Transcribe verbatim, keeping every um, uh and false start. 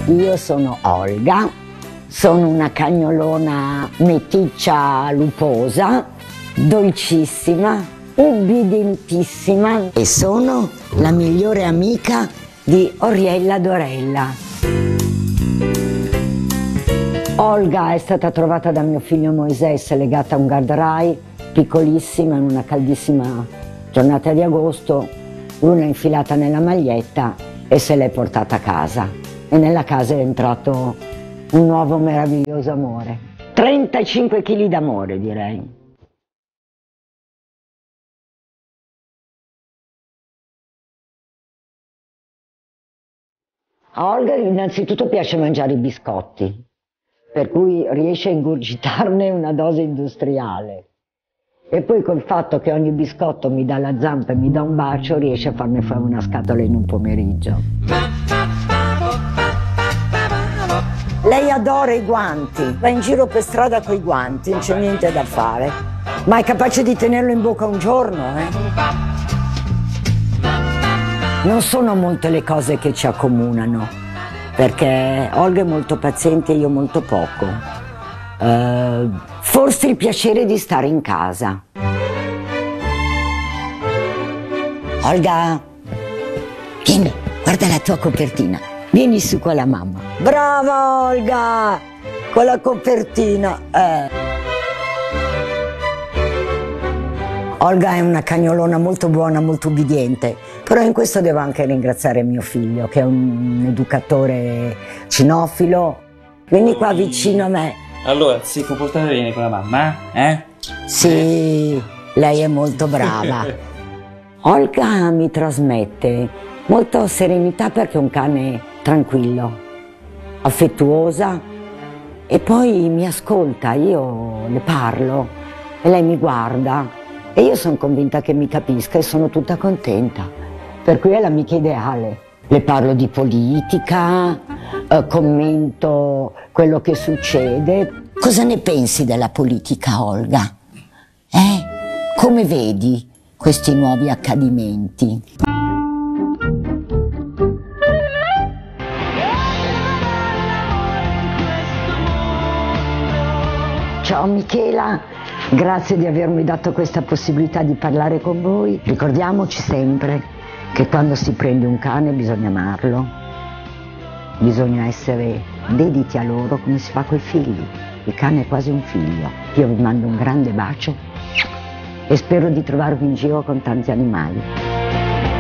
Io sono Olga, sono una cagnolona meticcia luposa, dolcissima, ubbidientissima e sono la migliore amica di Oriella Dorella. Olga è stata trovata da mio figlio Moisés legata a un guardrail, piccolissima, in una caldissima giornata di agosto. Lui l'ha infilata nella maglietta e se l'è portata a casa. E nella casa è entrato un nuovo meraviglioso amore. trentacinque chili d'amore, direi. A Olga innanzitutto piace mangiare i biscotti, per cui riesce a ingurgitarne una dose industriale. E poi col fatto che ogni biscotto mi dà la zampa e mi dà un bacio, riesce a farne fare una scatola in un pomeriggio. Lei adora i guanti, va in giro per strada con i guanti, non c'è niente da fare. Ma è capace di tenerlo in bocca un giorno, eh? Non sono molte le cose che ci accomunano, perché Olga è molto paziente e io molto poco. Uh, forse il piacere di stare in casa. Olga, vieni, guarda la tua copertina. Vieni su con la mamma. Brava Olga, con la copertina. Eh. Olga è una cagnolona molto buona, molto ubbidiente, però in questo devo anche ringraziare mio figlio, che è un educatore cinofilo. Vieni qua vicino a me. Allora, si comportate bene con la mamma, eh? Sì, lei è molto brava. Olga mi trasmette molta serenità perché è un cane tranquillo, affettuosa e poi mi ascolta, io le parlo e lei mi guarda. E io sono convinta che mi capisca e sono tutta contenta, per cui è l'amica ideale. Le parlo di politica, eh, commento quello che succede. Cosa ne pensi della politica, Olga? Eh? Come vedi questi nuovi accadimenti? Ciao Michela. Grazie di avermi dato questa possibilità di parlare con voi. Ricordiamoci sempre che quando si prende un cane bisogna amarlo, bisogna essere dediti a loro come si fa coi figli. Il cane è quasi un figlio. Io vi mando un grande bacio e spero di trovarvi in giro con tanti animali.